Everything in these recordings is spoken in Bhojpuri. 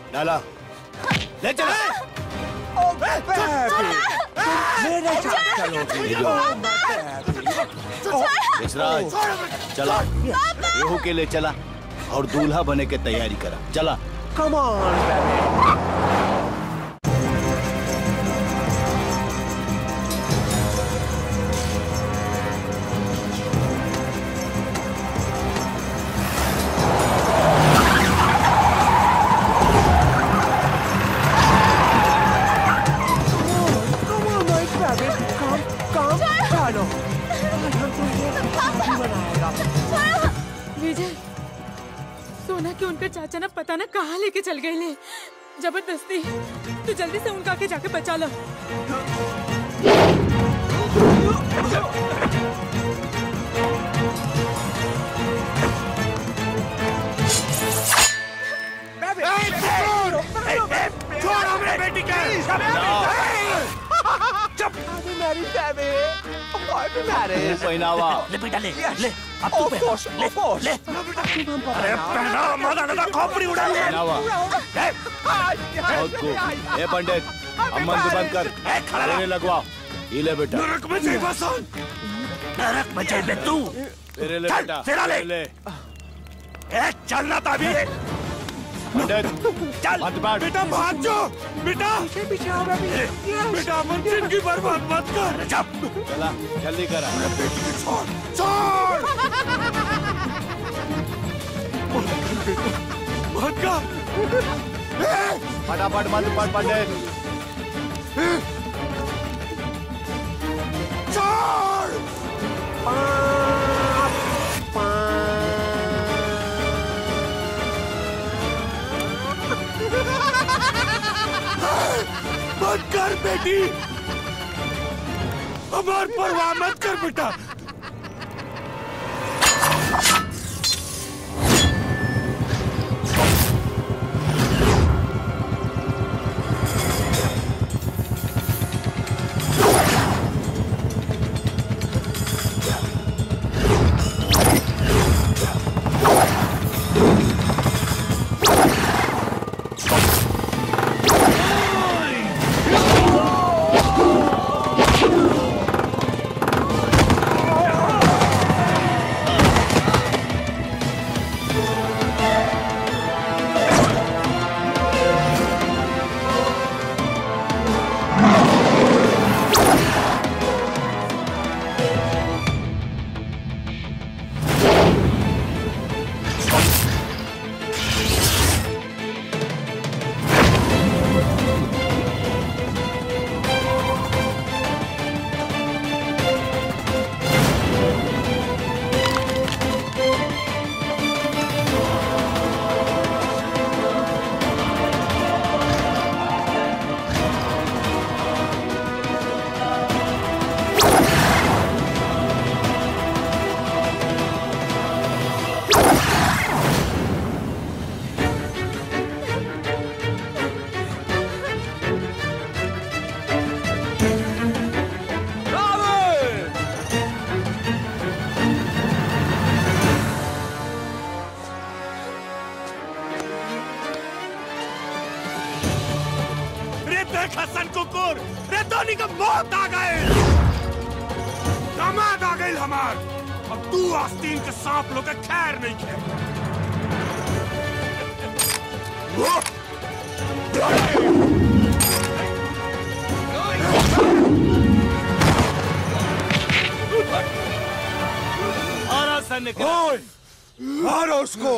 डाला, ले चला। यशराज चला, रेहू के ले चला और दूल्हा बने के तैयारी करा। चला। Come on, baby. सोना कि उनका चाचा ना पता ना कहाँ लेके चल गए ले। जबरदस्ती तो जल्दी से उनका के जाके बचा लो। छोड़ हमें बेटी का। Marry baby. पहनावा ले बेटा ले ले अब तू पहना ले अरे पहना मत खोपड़ी उड़ा ले पहनावा। ए पंडित अम्मन दुकान कर तेरे लगवाओ। ये ले बेटा। नरक में जाए बसन नरक में जाए बे तू तेरे ले बेटा। तेरा ले ए चलना ताबी पंडित चल बेटा भाग जो बेटा पीछे आओ बेबी। बेटा मन जिंदगी बर्बाद मत कर। चला जल्दी करा। बेटी को छोड़ छोड़ मत कर फटाफट मत पड़ पंडित। छोड़ मत कर बेटी हमार परवाह मत कर बेटा। खसन कुकुर रे धोनी का मौत आ गए दामाद आ गए हमार। अब तू आस्तीन के सांप लोग खैर नहीं खे। मारो उसको।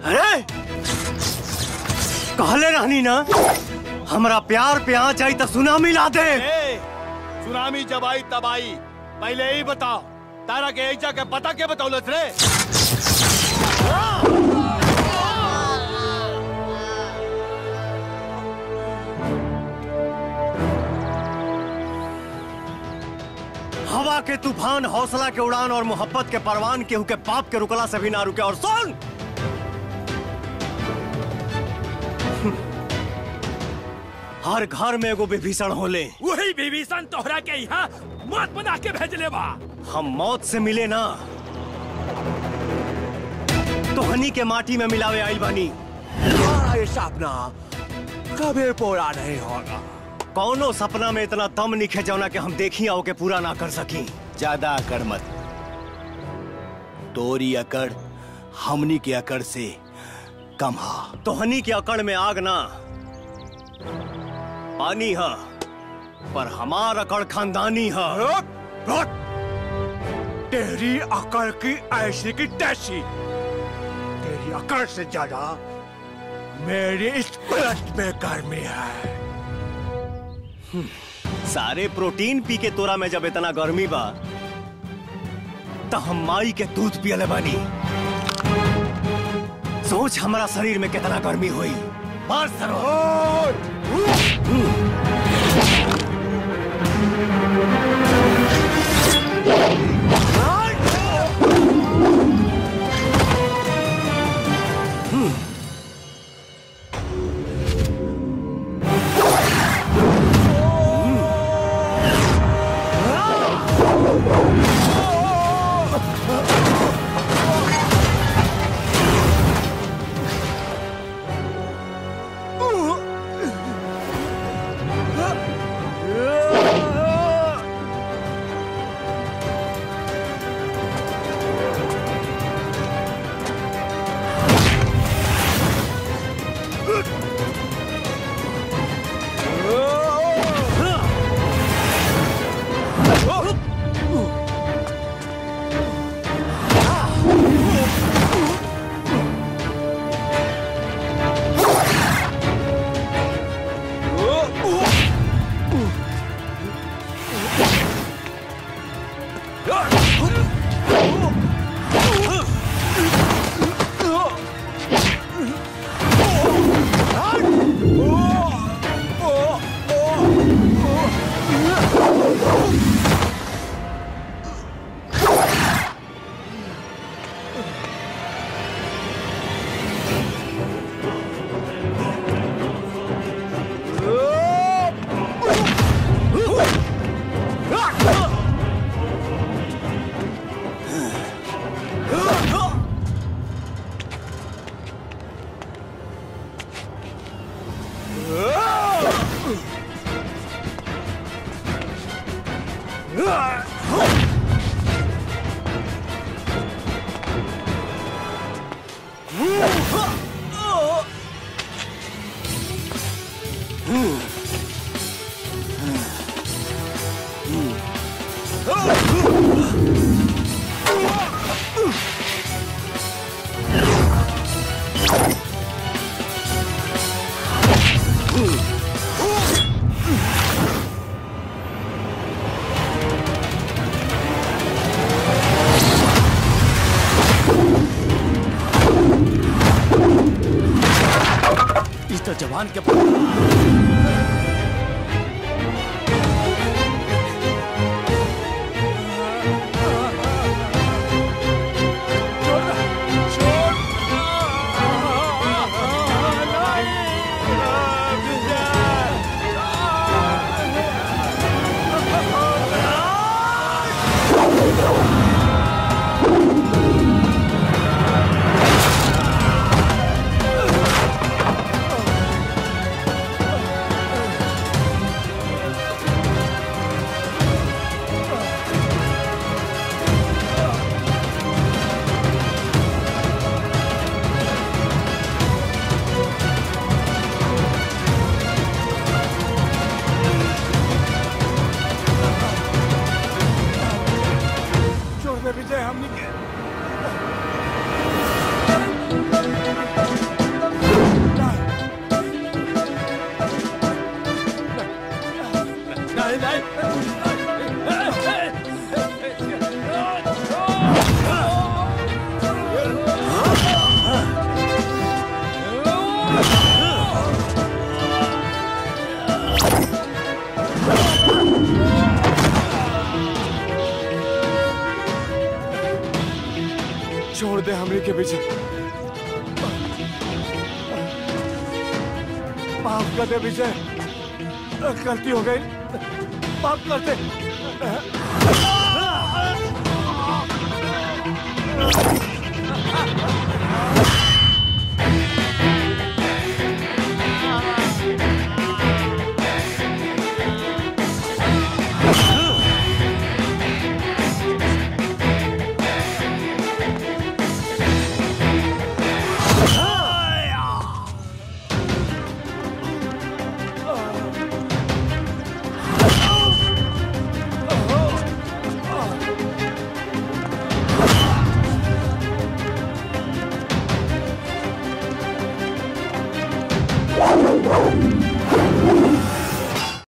अरे कहले रहनी ना हमरा प्यार पे आ जाई तो सुनामी ला दे। सुनामी जब आई तब आई, पहले ही बताओ तारा के ऐजा के पता के बतौलत रे। हवा के तूफान, हौसला के उड़ान और मोहब्बत के परवान केहू के पाप के रुकला से भी ना रुके। और सुन, हर घर में एगो विभीषण होले। वही विभीषण तोहरा के यहाँ मौत बना के भेजले बा। हम मौत से मिले ना, तोहनी के माटी में मिलावे आइल बानी। हमारा ये सपना कभी पूरा नहीं होगा। कौनो सपना में इतना दम निखे जौना के हम देखी आओ के पूरा ना कर सकी। ज्यादा अकड़ मत, तोरी अकड़ हमनी के अकड़ से कम हा। तोहनी के अकड़ में आग ना पानी है, पर हमार अकड़ खानदानी है। तेरी अकड़ की ऐसी की तैसी, तेरी अकड़ से ज्यादा मेरी इस ब्लड में गर्मी है। सारे प्रोटीन पी के तोरा में जब इतना गर्मी बा तो हम माई के दूध पियले बानी। सोच हमारा शरीर में कितना गर्मी हुई। मार सरो। जवान के हमरे के पीछे माफ कर दे विजय, गलती हो गई, माफ कर दे।